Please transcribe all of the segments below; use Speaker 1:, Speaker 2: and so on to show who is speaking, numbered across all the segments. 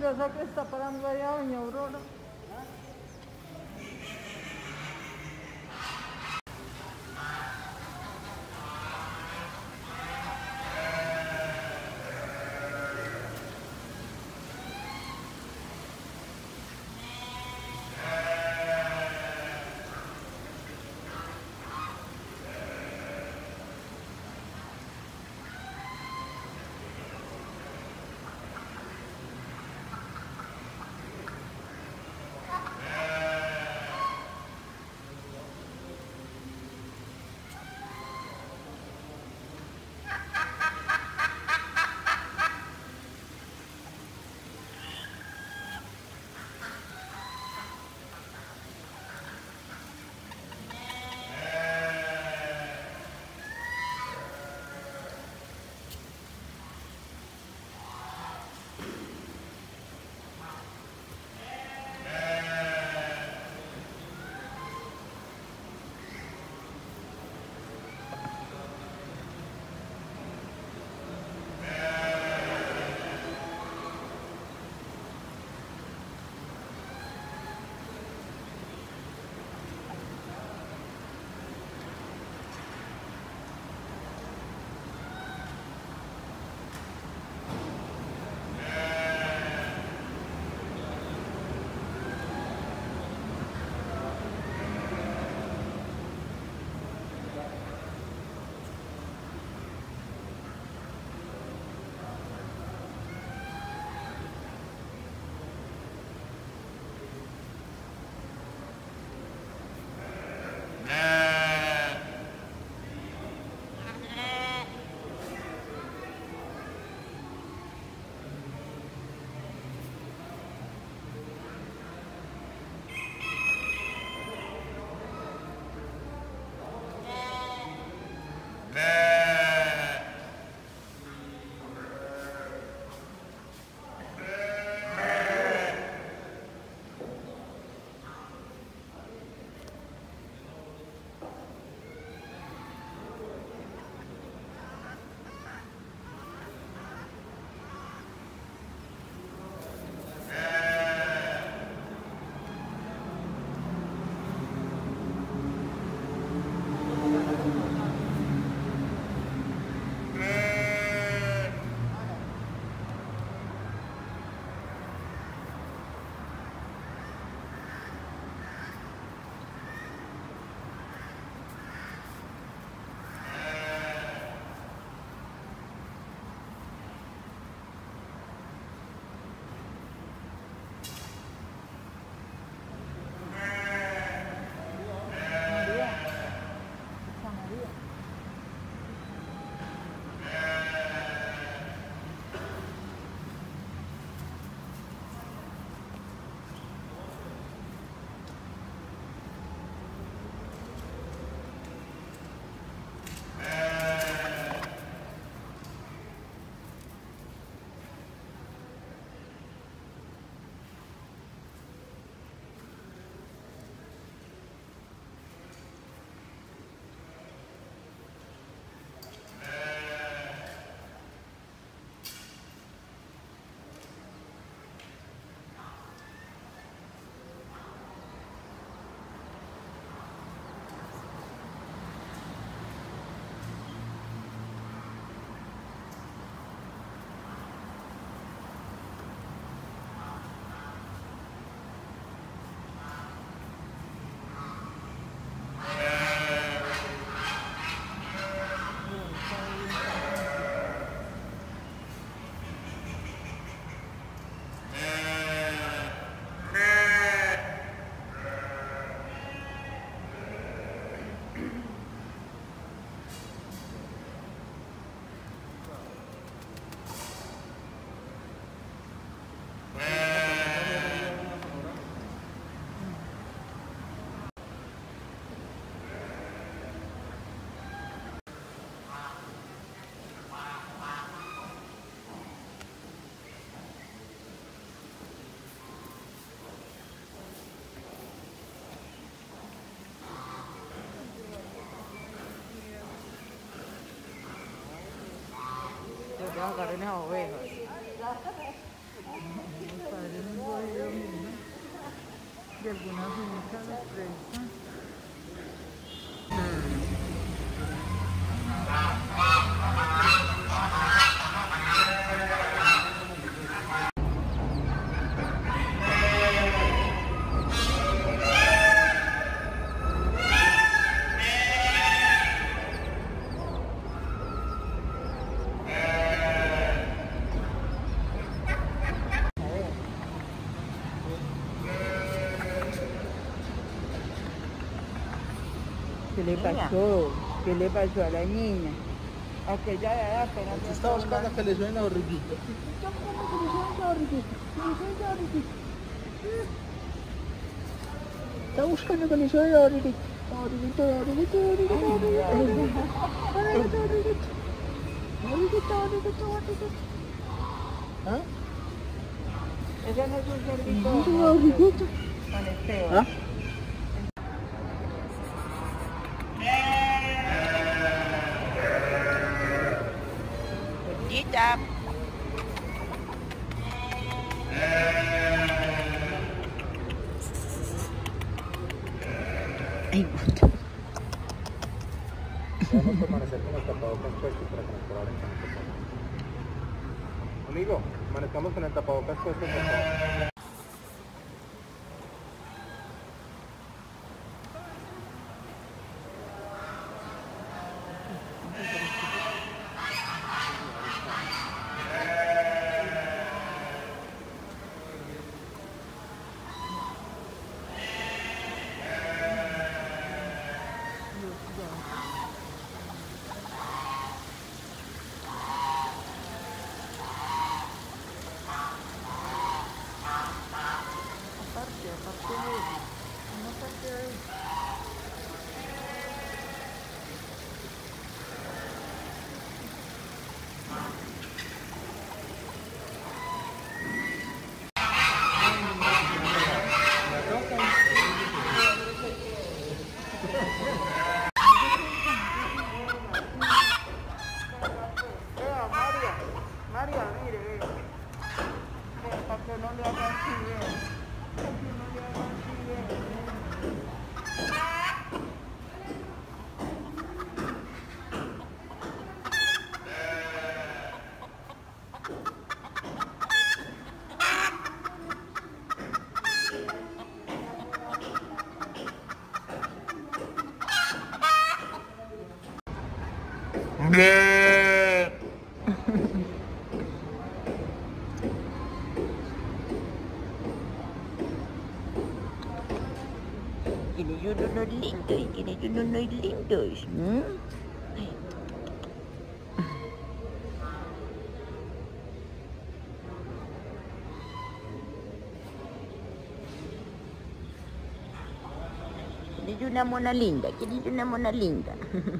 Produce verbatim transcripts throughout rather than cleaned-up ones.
Speaker 1: peligrosa que está parando allá, doña Aurora. que agarren a ovejas. Los padres no han podido mirar. De alguna finca les prestan. ¿Qué le pasó? ¿Qué le pasó a la niña? Aquella de edad apenas...
Speaker 2: ¿Usted está buscando que le suene la barriguita?
Speaker 1: ¿Cómo que le suena la barriguita? ¿Que le suena la barriguita?
Speaker 2: Está buscando que le suene la barriguita. La barriguita, la barriguita, la barriguita, la barriguita. La barriguita, la barriguita. La barriguita, la barriguita, la barriguita. ¿Ah?
Speaker 1: Ese no es un cerdito.
Speaker 2: La barriguita.
Speaker 1: Con Esteban.
Speaker 2: ¿Ah?
Speaker 3: Gordita. Ay, gusto.
Speaker 2: Vamos a permanecer con los tapabocas puestos para que nos colaboren con el tapabocas. Amigo, amanezcamos con el tapabocas puesto, por favor.
Speaker 1: Aparte, aparte de eso. Una parte de eso. Vea, María, María, mire, ve. Ve, para que no le hagan así, ve. Para que no le hagan así, ve.
Speaker 3: Tienes unos lindos y tienes unos lindos. ¿Mm? Tienes una mona linda, tienes una mona linda.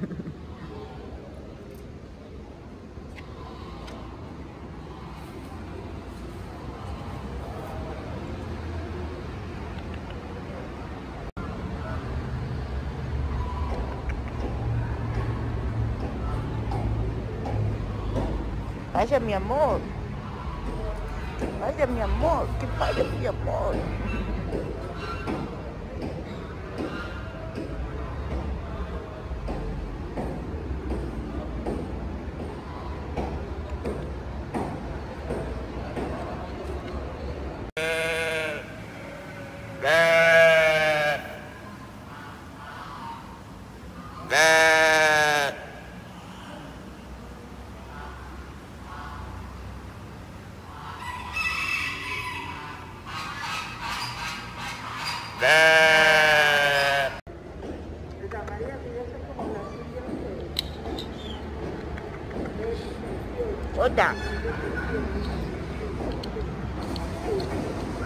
Speaker 3: Vaya, mi amor. Vaya, mi amor. ¿Qué pasa, mi amor?
Speaker 1: Esa María, fíjese como la suya.
Speaker 3: Otra.